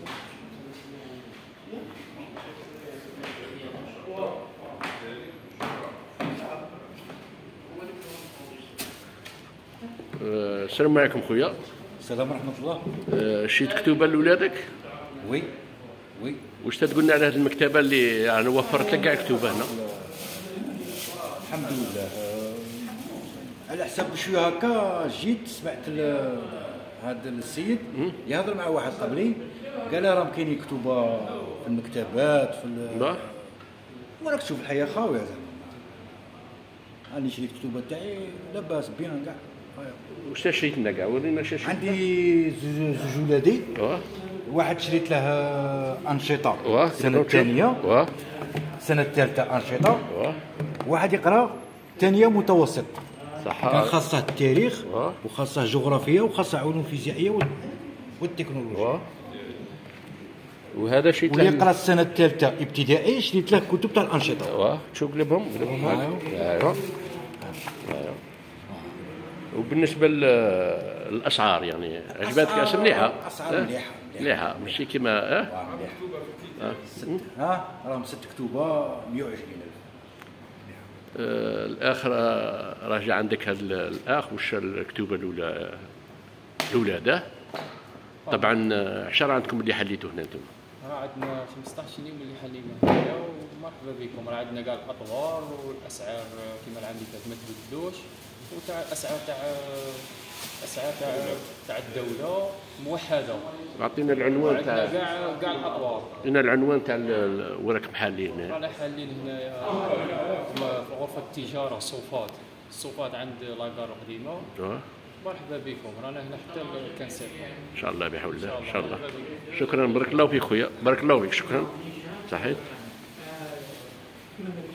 السلام عليكم خويا. السلام ورحمة الله. شريت كتوبة لولادك؟ وي. واش تقول لنا على هذه المكتبة اللي يعني وفرت لك كاع كتوبة هنا؟ الحمد لله. على حساب بشوية هكا جيت سمعت هذا السيد يهضر مع واحد قبلي، قال راه كاينين كتوبة في المكتبات في وراك تشوف الحياة خاوية زعما. راني شريت كتوبة تاعي لاباس بيان كاع. واش شريت لنا كاع؟ ورينا اش شريت. عندي زوج ولادي. واحد شريت له أنشطة السنة الثانية. السنة الثالثة أنشطة. واحد يقرا ثانية متوسط. صح. كان خاصه التاريخ وخاصه جغرافيا وخاصه علوم فيزيائية والتكنولوجيا. وهذا شريت له. ويقرا السنة الثالثة ابتدائي شريت له كتب تاع الأنشطة. شو قلبهم ايوا. وبالنسبة للأسعار يعني عجبتك أسعار مليحة؟ أسعار مليحة ماشي كيما راهم 6 كتوبة 120,000. الآخر راجع عندك هذا الأخ وش الكتوبة الأولى لولاده. طبعا عشان عندكم اللي حليتوه هنا انتم؟ عندنا 15 يوم اللي حلينا هنا ومرحبا بكم. راه عندنا كاع الأطوار والأسعار كيما اللي عندك ما تبدلوش، وتاع الاسعار تاع الدوله موحده. عطينا العنوان تاع كاع الاطوار. عطينا العنوان تاع وراك محلين هنا. رانا حالين هنايا في غرفه التجاره الصوفات عند لاكار قديمه. مرحبا بكم. رانا هنا حتى الكنسير ان شاء الله بحول الله ان شاء الله. شكرا بارك الله فيك خويا، بارك الله فيك. شكرا صحيت.